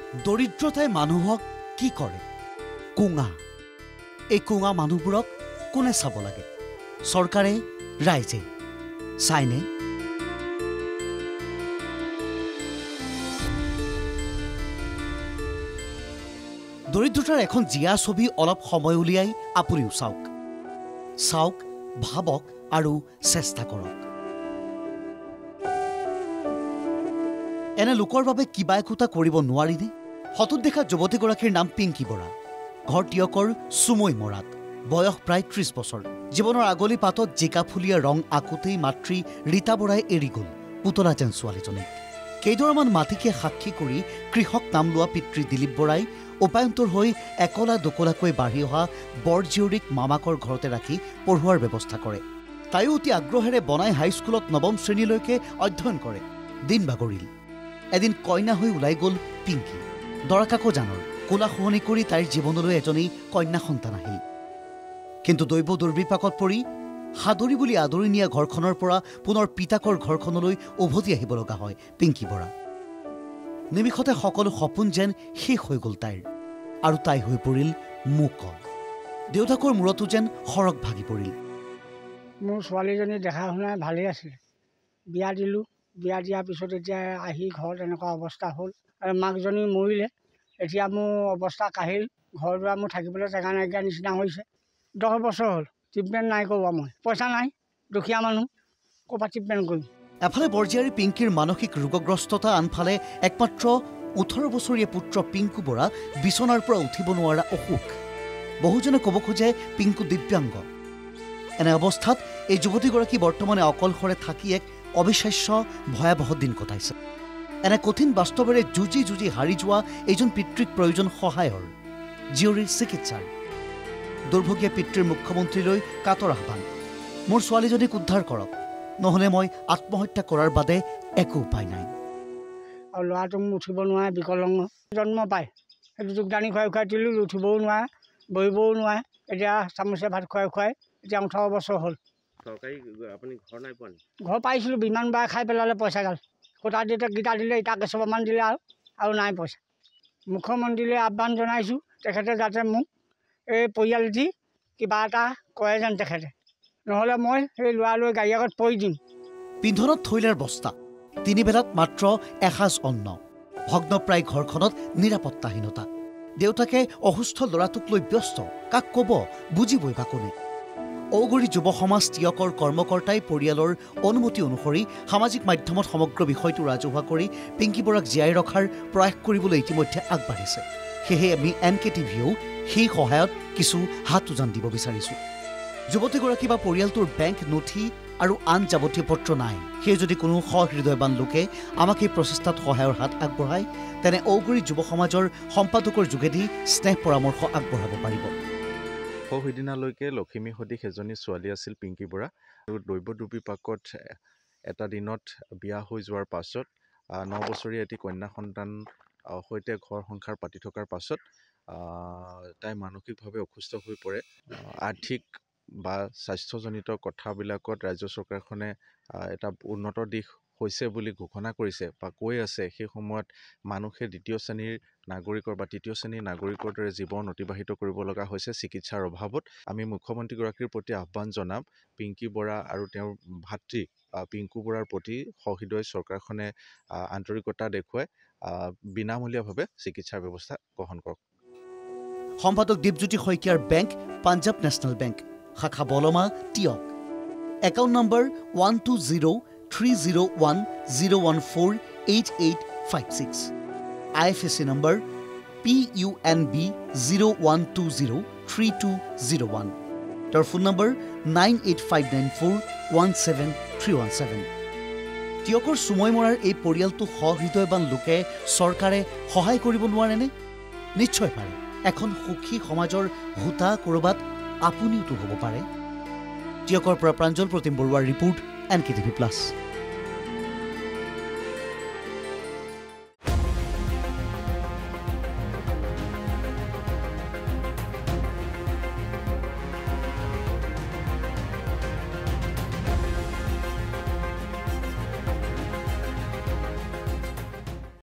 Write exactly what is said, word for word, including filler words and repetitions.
দৰিদ্ৰতাই মানুহক কি কৰে? কুঙা। এই কুঙা মানুহবোৰক কোনে চাব লাগে? চৰকাৰে, ৰাইজে চাইনে? দৰিদ্ৰতাৰ এখন জিয়া ছবি অলপ সময় উলিয়াই আপুনিও চাওক। চাওক, ভাবক আৰু চেষ্টা কৰক। এনে লোকৰ বাবে কিবা একোটা কৰিব নোৱাৰিনে? ফটোত দেখা যুৱতীগৰাকীৰ নাম পিংকী বৰা। ঘৰ টিয়কৰ চুমৈ মৰাত। বয়স প্ৰায় ত্ৰিশ বছৰ। জীৱনৰ আগলি পাতত জিকাফুলীয়া ৰং আঁকোতেই মাতৃ ৰীতা বৰাই এৰি গ'ল পুতলা যেন ছোৱালীজনীক। কেইডৰামান মাটিকে সাক্ষী কৰি কৃষক নাম লোৱা পিতৃ দিলীপ বৰাই উপায়ন্তৰ হৈ একলা দুকলাকৈ বাঢ়ি অহা বৰজীয়ৰীক মামাকৰ ঘৰতে ৰাখি পঢ়োৱাৰ ব্যৱস্থা কৰে। তাইও অতি আগ্ৰহেৰে বনাই হাইস্কুলত নৱম শ্ৰেণীলৈকে অধ্যয়ন কৰে। দিন বাগৰিল। এদিন কইনা হৈ ওলাই গ'ল পিংকী। দৰাকাকজানৰ কোলা শুৱনি কৰি তাইৰ জীৱনলৈ এজনী কন্যা সন্তান আহিল। কিন্তু দৈৱ দুৰ্বিপাকত পৰি সাদৰী বুলি আদৰি নিয়া ঘৰখনৰ পৰা পুনৰ পিতাকৰ ঘৰখনলৈ উভতি আহিব লগা হয় পিংকী বৰা। নিমিষতে সকলো সপোন যেন শেষ হৈ গ'ল তাইৰ, আৰু তাই হৈ পৰিল মুকল। দেউতাকৰ মূৰতো যেন সৰগ ভাগি পৰিল। মোৰ ছোৱালীজনী দেখা শুনাই ভালেই আছিলে। বিয়া দিলোঁ। বিয়া দিয়াৰ পিছত এতিয়া আহি ঘৰত এনেকুৱা অৱস্থা হ'ল। আৰু মাকজনী মৰিলে। এতিয়া মোৰ অৱস্থা কাহিল। ঘৰ দুৱাৰ মোৰ থাকিবলৈ জেগা নাইকিয়া নিচিনা হৈছে। দহ বছৰ হ'ল ট্ৰিটমেণ্ট নাই কৰোৱা মই। পইচা নাই, দুখীয়া মানুহ, ক'ৰপৰা ট্ৰিটমেণ্ট কৰিম? এফালে বৰজীয়াৰী পিংকীৰ মানসিক ৰোগগ্ৰস্ততা, আনফালে একমাত্ৰ ওঠৰ বছৰীয়া পুত্ৰ পিংকু বৰা বিচনাৰ পৰা উঠিব নোৱাৰা অসুখ। বহুজনে ক'ব খোজে পিংকু দিব্যাংগ। এনে অৱস্থাত এই যুৱতীগৰাকী বৰ্তমানে অকলশৰে থাকি এক অবিশ্বাস্য ভয়াৱহ দিন কটাইছে। এনে কঠিন বাস্তৱেৰে যুঁজি যুঁজি হাৰি যোৱা এইজন পিতৃক প্ৰয়োজন সহায়ৰ, জীয়ৰীৰ চিকিৎসাৰ। দুৰ্ভগীয়া পিতৃৰ মুখ্যমন্ত্ৰীলৈ কাতৰ আহ্বান। মোৰ ছোৱালীজনীক উদ্ধাৰ কৰক, নহ'লে মই আত্মহত্যা কৰাৰ বাদে একো উপায় নাই। আৰু ল'ৰাটোক উঠিব নোৱাৰে, বিকলাংগ। জন্ম পায় সেইটো যোগদানী খুৱাই খুৱাই দিলোঁ, উঠিবও নোৱাৰে, বহিবও নোৱাৰে। এতিয়া চামুচে ভাত খুৱাই খুৱাই এতিয়া ওঠৰ বছৰ হ'ল। চৰকাৰী আপুনি ঘৰ নাই পোৱা? ঘৰ পাইছিলোঁ, বিমান বাই খাই পেলালে পইচা গাল। কোটা দিওঁতে গীতা দিলে, ইটা কেইছবামান দিলে আৰু আৰু নাই পইচা। মুখ্যমন্ত্ৰীলৈ আহ্বান জনাইছোঁ, তেখেতে যাতে মোক এই পৰিয়ালটি কিবা এটা কৰে যেন তেখেতে, নহ'লে মই সেই ল'ৰালৈ গাড়ী আগত পৰি দিম। পিন্ধনত থৈলাৰ বস্তা, তিনিবেলাত মাত্ৰ এসাঁজ অন্ন। ভগ্নপ্ৰায় ঘৰখনত নিৰাপত্তাহীনতা। দেউতাকে অসুস্থ ল'ৰাটোক লৈ ব্যস্ত। কাক ক'ব, বুজিবই বা কোনে? ঔগুৰি যুৱ সমাজ টিয়কৰ কৰ্মকৰ্তাই পৰিয়ালৰ অনুমতি অনুসৰি সামাজিক মাধ্যমত সমগ্ৰ বিষয়টো ৰাজহুৱা কৰি পিংকী বৰাক জীয়াই ৰখাৰ প্ৰয়াস কৰিবলৈ ইতিমধ্যে আগবাঢ়িছে। সেয়েহে আমি এন কে টিভিয়েও সেই সহায়ত কিছু হাত উজান দিব বিচাৰিছোঁ। যুৱতীগৰাকী বা পৰিয়ালটোৰ বেংক নথি আৰু আন যাৱতীয় পত্ৰ নাই। সেয়ে যদি কোনো সহৃদয়বান লোকে আমাক এই প্ৰচেষ্টাত সহায়ৰ হাত আগবঢ়ায়, তেনে ঔগুৰি যুৱ সমাজৰ সম্পাদকৰ যোগেদি স্নেহ পৰামৰ্শ আগবঢ়াব পাৰিব। সৌসিদিনালৈকে লখিমী সদৃশ এজনী ছোৱালী আছিল পিংকী বৰা। আৰু দৈৱ দুৰ্বিপাকত এটা দিনত বিয়া হৈ যোৱাৰ পাছত ন বছৰীয়া এটি কন্যা সন্তান সৈতে ঘৰ সংসাৰ পাতি থকাৰ পাছত তাই মানসিকভাৱে অসুস্থ হৈ পৰে। আৰ্থিক বা স্বাস্থ্যজনিত কথাবিলাকত ৰাজ্য চৰকাৰখনে এটা উন্নত দিশ হৈছে বুলি ঘোষণা কৰিছে বা কৈ আছে। সেই সময়ত মানুহে দ্বিতীয় শ্ৰেণীৰ নাগৰিকৰ বা তৃতীয় শ্ৰেণীৰ নাগৰিকৰ দৰে জীৱন অতিবাহিত কৰিব লগা হৈছে চিকিৎসাৰ অভাৱত। আমি মুখ্যমন্ত্ৰীগৰাকীৰ প্ৰতি আহ্বান জনাম, পিংকী বৰা আৰু তেওঁৰ ভাতৃ পিংকু বৰাৰ প্ৰতি সহৃদয় চৰকাৰখনে আন্তৰিকতা দেখুৱাই বিনামূলীয়াভাৱে চিকিৎসাৰ ব্যৱস্থা গ্ৰহণ কৰক। সম্পাদক দীপজ্যোতি শইকীয়াৰ বেংক পাঞ্জাৱ নেশ্যনেল বেংক, শাখা Balma, Teok. Account number one two zero' three zero' one zero' one four eight eight five six. I F S C number P U N B zero' one two zero' three two zero' one. তেওঁৰ phone number nine eight five nine four one seven three one seven. টিয়কৰ চুমৈ মৰাৰ এই পৰিয়ালটো সহৃদয়বান লোকে চৰকাৰে সহায় কৰিব নোৱাৰেনে? নিশ্চয় পাৰে। এখন সুখী সমাজৰ হোতা ক'ৰবাত আপুনিওতো হ'ব পাৰে। টিয়কৰ পৰা প্ৰাঞ্জল প্ৰতিম বৰুৱাৰ report, N K TV plus.